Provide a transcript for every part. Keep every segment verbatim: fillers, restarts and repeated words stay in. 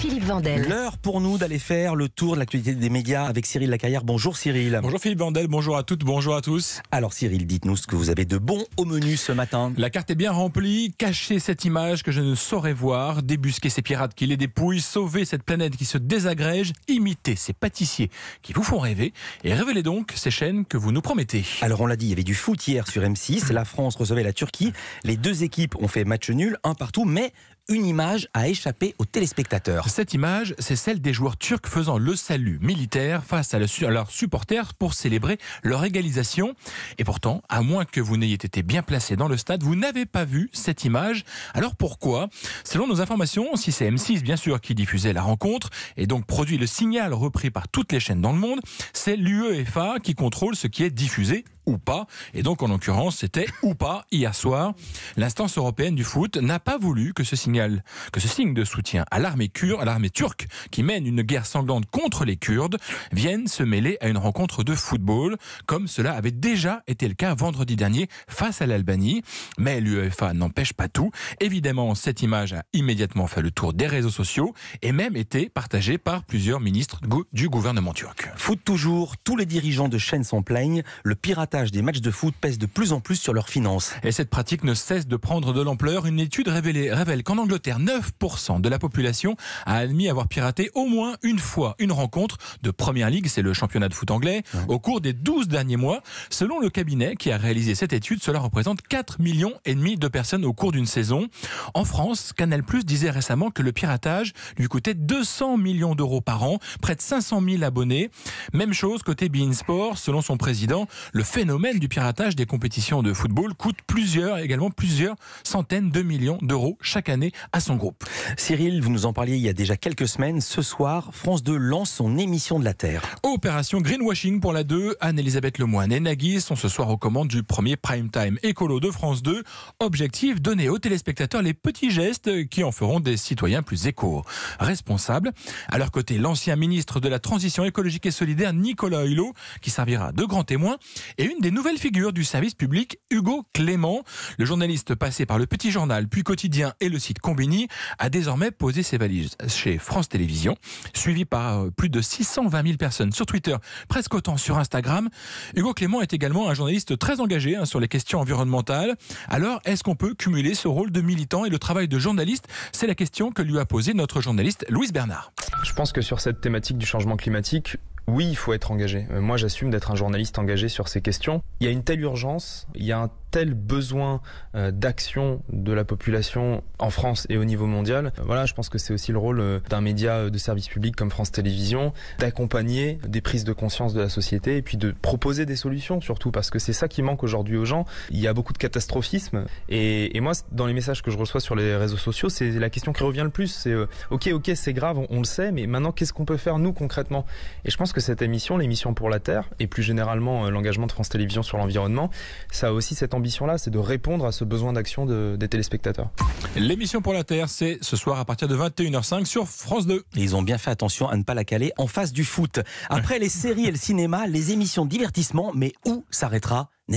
Philippe Vandel. L'heure pour nous d'aller faire le tour de l'actualité des médias avec Cyril Lacarrière. Bonjour Cyril. Bonjour Philippe Vandel, bonjour à toutes, bonjour à tous. Alors Cyril, dites-nous ce que vous avez de bon au menu ce matin. La carte est bien remplie, cachez cette image que je ne saurais voir, débusquez ces pirates qui les dépouillent, sauvez cette planète qui se désagrège, imitez ces pâtissiers qui vous font rêver et révélez donc ces chaînes que vous nous promettez. Alors on l'a dit, il y avait du foot hier sur M six, la France recevait la Turquie, les deux équipes ont fait match nul, un partout, mais une image a échappé aux téléspectateurs. Cette image, c'est celle des joueurs turcs faisant le salut militaire face à, le, à leurs supporters pour célébrer leur égalisation. Et pourtant, à moins que vous n'ayez été bien placé dans le stade, vous n'avez pas vu cette image. Alors pourquoi ? Selon nos informations, si c'est M six bien sûr qui diffusait la rencontre et donc produit le signal repris par toutes les chaînes dans le monde, c'est l'UEFA qui contrôle ce qui est diffusé ou pas. Et donc, en l'occurrence, c'était ou pas hier soir. L'instance européenne du foot n'a pas voulu que ce signal, que ce signe de soutien à l'armée kurde, à l'armée turque, qui mène une guerre sanglante contre les Kurdes, vienne se mêler à une rencontre de football, comme cela avait déjà été le cas vendredi dernier face à l'Albanie. Mais l'UEFA n'empêche pas tout. Évidemment, cette image a immédiatement fait le tour des réseaux sociaux et même été partagée par plusieurs ministres du gouvernement turc. Foot toujours, tous les dirigeants de chaînes s'en plaignent. Le piratage des matchs de foot pèse de plus en plus sur leurs finances. Et cette pratique ne cesse de prendre de l'ampleur. Une étude révélée, révèle qu'en Angleterre, neuf pour cent de la population a admis avoir piraté au moins une fois une rencontre de Première Ligue, c'est le championnat de foot anglais, ouais. Au cours des douze derniers mois. Selon le cabinet qui a réalisé cette étude, cela représente quatre millions et demi de personnes au cours d'une saison. En France, Canal+ disait récemment que le piratage lui coûtait deux cents millions d'euros par an, près de cinq cent mille abonnés. Même chose côté beIN Sport, selon son président, le phénomène du piratage des compétitions de football coûte plusieurs, également plusieurs centaines de millions d'euros chaque année à son groupe. Cyril, vous nous en parliez il y a déjà quelques semaines. Ce soir, France deux lance son émission de la Terre. Opération Greenwashing pour la deux. Anne-Elisabeth Lemoine et Nagui sont ce soir aux commandes du premier prime time écolo de France deux. Objectif, donner aux téléspectateurs les petits gestes qui en feront des citoyens plus éco-responsables. À leur côté, l'ancien ministre de la Transition écologique et solidaire, Nicolas Hulot, qui servira de grand témoin, et une des nouvelles figures du service public, Hugo Clément. Le journaliste passé par le Petit Journal, puis Quotidien et le site Combini, a désormais posé ses valises chez France Télévisions, suivi par plus de six cent vingt mille personnes sur Twitter, presque autant sur Instagram. Hugo Clément est également un journaliste très engagé hein, sur les questions environnementales. Alors, est-ce qu'on peut cumuler ce rôle de militant et le travail de journaliste ? C'est la question que lui a posée notre journaliste Louise Bernard. Je pense que sur cette thématique du changement climatique, oui, il faut être engagé. Moi, j'assume d'être un journaliste engagé sur ces questions. Il y a une telle urgence, il y a un tel besoin euh, d'action de la population en France et au niveau mondial. Voilà, je pense que c'est aussi le rôle euh, d'un média de service public comme France Télévisions, d'accompagner des prises de conscience de la société et puis de proposer des solutions surtout, parce que c'est ça qui manque aujourd'hui aux gens. Il y a beaucoup de catastrophisme et, et moi, dans les messages que je reçois sur les réseaux sociaux, c'est la question qui revient le plus. C'est euh, ok, ok, c'est grave, on, on le sait, mais maintenant, qu'est-ce qu'on peut faire nous concrètement ? Et je pense que cette émission, l'émission pour la Terre, et plus généralement euh, l'engagement de France Télévisions sur l'environnement, ça a aussi cette ambition-là, c'est de répondre à ce besoin d'action de, des téléspectateurs. L'émission pour la Terre, c'est ce soir à partir de vingt et une heures cinq sur France deux. Et ils ont bien fait attention à ne pas la caler en face du foot. Après les séries et le cinéma, les émissions de divertissement, mais où s'arrêtera Netflix ?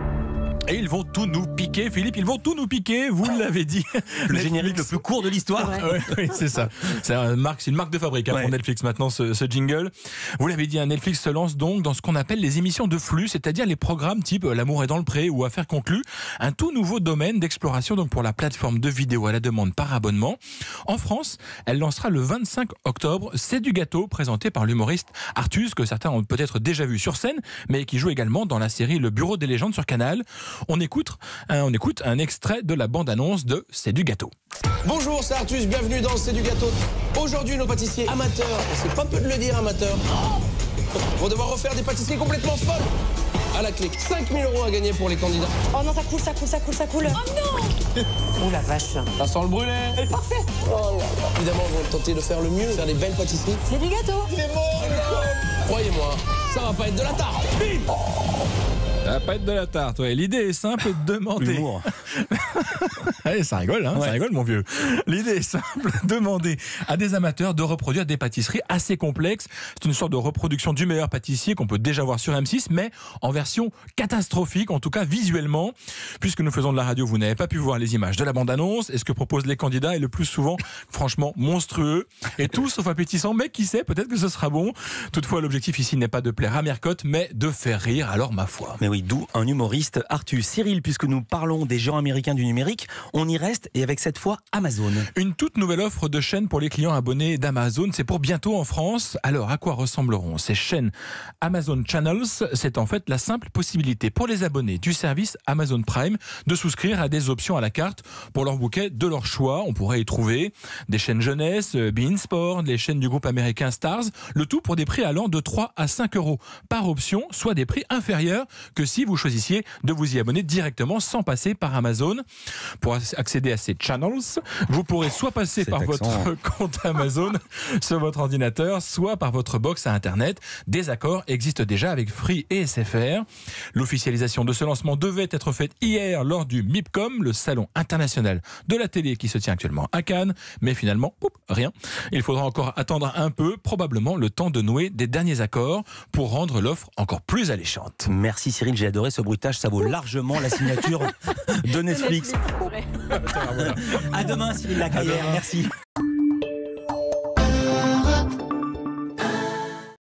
Et ils vont tout nous piquer, Philippe, ils vont tout nous piquer, vous l'avez dit. Le générique le plus court de l'histoire. Ouais. Ouais, oui, c'est ça. C'est une marque, c'est une marque de fabrique hein, ouais. Pour Netflix maintenant, ce, ce jingle. Vous l'avez dit, Netflix se lance donc dans ce qu'on appelle les émissions de flux, c'est-à-dire les programmes type L'amour est dans le pré ou Affaires conclues. Un tout nouveau domaine d'exploration donc pour la plateforme de vidéo à la demande par abonnement. En France, elle lancera le vingt-cinq octobre C'est du gâteau, présenté par l'humoriste Artus, que certains ont peut-être déjà vu sur scène, mais qui joue également dans la série Le Bureau des légendes sur Canal. On écoute, un, on écoute un extrait de la bande-annonce de C'est du gâteau. Bonjour, c'est Artus, bienvenue dans C'est du gâteau. Aujourd'hui, nos pâtissiers amateurs, c'est pas peu de le dire amateurs, vont devoir refaire des pâtisseries complètement folles. À la clé, cinq mille euros à gagner pour les candidats. Oh non, ça coule, ça coule, ça coule, ça coule. Oh non. Oh la vache. Ça sent le brûlé. Elle est parfaite. Oh là là. Évidemment, on va tenter de faire le mieux, faire des belles pâtisseries. C'est du gâteau. Il est mort. Croyez-moi, ça va pas être de la tarte. Bim. Ça va pas être de la tarte, ouais. L'idée est simple, demander. L'humour. Allez, ça rigole, hein, Ouais. ça rigole, mon vieux. L'idée est simple, demander à des amateurs de reproduire des pâtisseries assez complexes. C'est une sorte de reproduction du meilleur pâtissier qu'on peut déjà voir sur M six, mais en version catastrophique, en tout cas visuellement. Puisque nous faisons de la radio, vous n'avez pas pu voir les images de la bande-annonce. Et ce que proposent les candidats est le plus souvent, franchement, monstrueux. Et tout sauf appétissant, mais qui sait, peut-être que ce sera bon. Toutefois, l'objectif ici n'est pas de plaire à Mercotte, mais de faire rire, alors ma foi. Mais oui, d'où un humoriste, Arthur. Cyril, puisque nous parlons des géants américains du numérique, on y reste et avec cette fois Amazon. Une toute nouvelle offre de chaînes pour les clients abonnés d'Amazon, c'est pour bientôt en France. Alors, à quoi ressembleront ces chaînes Amazon Channels? C'est en fait la simple possibilité pour les abonnés du service Amazon Prime de souscrire à des options à la carte pour leur bouquet de leur choix. On pourrait y trouver des chaînes jeunesse, beIN Sport, les chaînes du groupe américain Stars, le tout pour des prix allant de trois à cinq euros par option, soit des prix inférieurs que si vous choisissiez de vous y abonner directement sans passer par Amazon. Pour accéder à ces channels, vous pourrez soit passer Cet par accent. votre compte Amazon sur votre ordinateur, soit par votre box à Internet. Des accords existent déjà avec Free et S F R. L'officialisation de ce lancement devait être faite hier lors du MIPCOM, le salon international de la télé qui se tient actuellement à Cannes, mais finalement, poup, rien. Il faudra encore attendre un peu, probablement le temps de nouer des derniers accords pour rendre l'offre encore plus alléchante. Merci Cyril, j'ai adoré ce bruitage, ça vaut largement la signature de Netflix. À demain Cyril Lacaillère, merci.